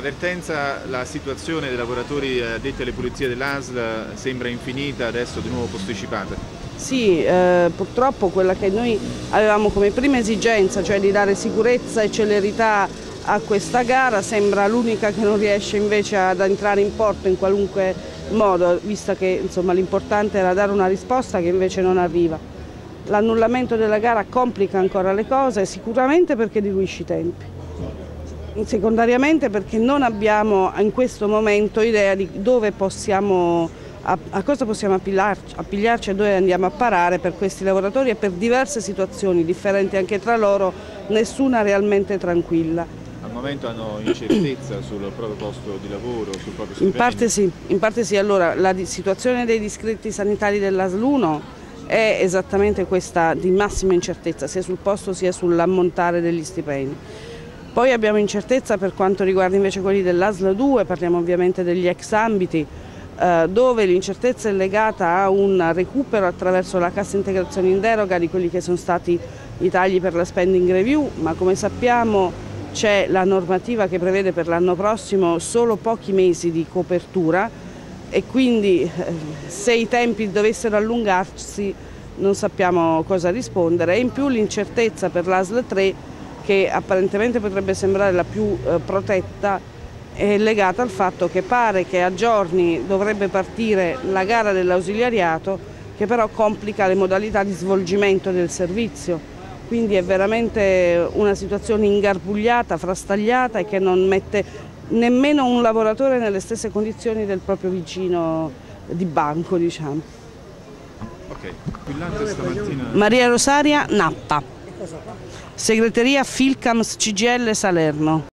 Ad Ertenza la situazione dei lavoratori addetti alle pulizie dell'ASL sembra infinita, adesso di nuovo posticipata. Sì, purtroppo quella che noi avevamo come prima esigenza, cioè di dare sicurezza e celerità a questa gara, sembra l'unica che non riesce invece ad entrare in porto in qualunque modo, visto che l'importante era dare una risposta che invece non arriva. L'annullamento della gara complica ancora le cose, sicuramente perché diluisce i tempi. Secondariamente perché non abbiamo in questo momento idea di dove possiamo, a cosa possiamo appigliarci e dove andiamo a parare per questi lavoratori e per diverse situazioni differenti anche tra loro, nessuna realmente tranquilla. Al momento hanno incertezza sul proprio posto di lavoro, sul proprio stipendio? In parte sì. Allora, la situazione dei distretti sanitari dell'ASL 1 è esattamente questa, di massima incertezza, sia sul posto sia sull'ammontare degli stipendi. Poi abbiamo incertezza per quanto riguarda invece quelli dell'ASL 2, parliamo ovviamente degli ex ambiti, dove l'incertezza è legata a un recupero attraverso la cassa integrazione in deroga di quelli che sono stati i tagli per la spending review, ma come sappiamo c'è la normativa che prevede per l'anno prossimo solo pochi mesi di copertura e quindi se i tempi dovessero allungarsi non sappiamo cosa rispondere, e in più l'incertezza per l'ASL 3, che apparentemente potrebbe sembrare la più protetta, è legata al fatto che pare che a giorni dovrebbe partire la gara dell'ausiliariato, che però complica le modalità di svolgimento del servizio. Quindi è veramente una situazione ingarbugliata, frastagliata e che non mette nemmeno un lavoratore nelle stesse condizioni del proprio vicino di banco, diciamo. Ok, Quillante stamattina... Maria Rosaria Nappa, segreteria Filcams CGIL Salerno.